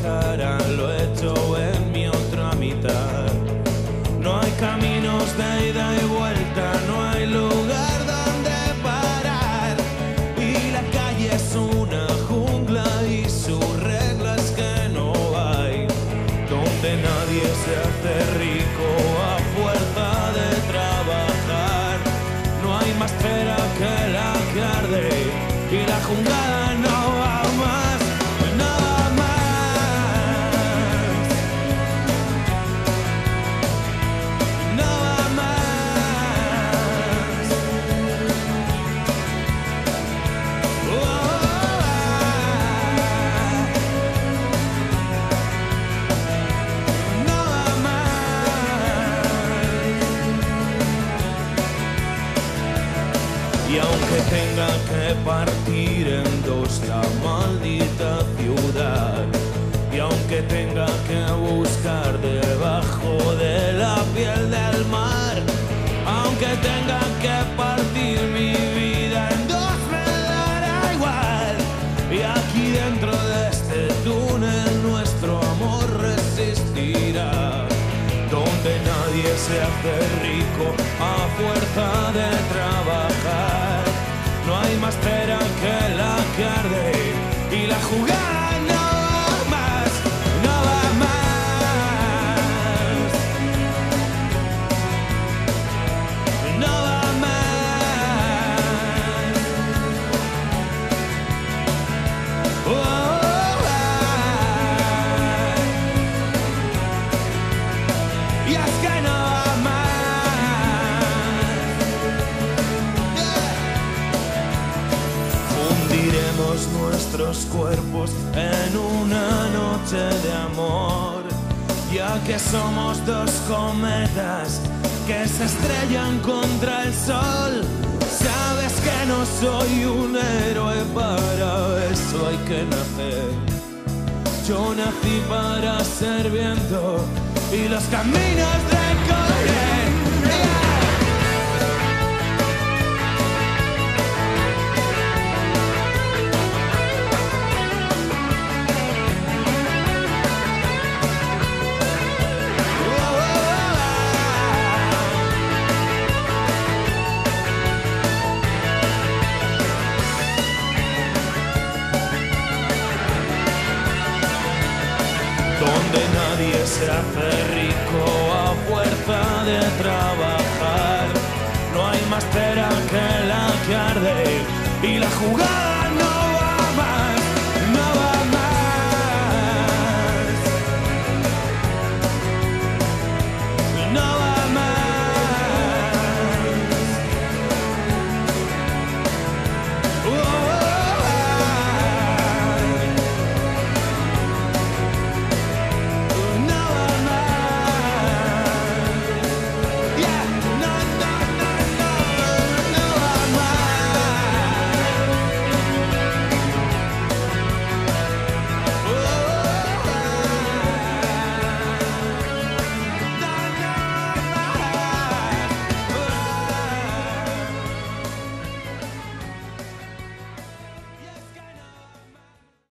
cara lo he hecho en mi otra mitad. No hay caminos de ida y vuelta, no hay lugar donde parar. Y la calle es una jungla y su regla es que no hay. Donde nadie se hace rico a fuerza de trabajar. No hay más pera que la que arde y la jungla no va más, no va más, no va más. No va más. Y aunque tenga que partir en dos la maldita ciudad, y aunque tenga que buscar debajo de la piel del mar, aunque tenga que partir mi vida en dos me dará igual. Y aquí dentro de este túnel nuestro amor resistirá. Donde nadie se hace rico a fuerza de trabajar. No hay más pera que la que arde y la jugada no va más, no va más, no va más. Y es que no va más. Fundiremos nuestros cuerpos en una noche de amor, ya que somos dos cometas que se estrellan contra el sol. Sabes que no soy un héroe, para eso hay que nacer. Yo nací para ser viento y los caminos recorrer. Donde nadie se hace rico a fuerza de trabajar. No hay más pera que la que arde y la jugada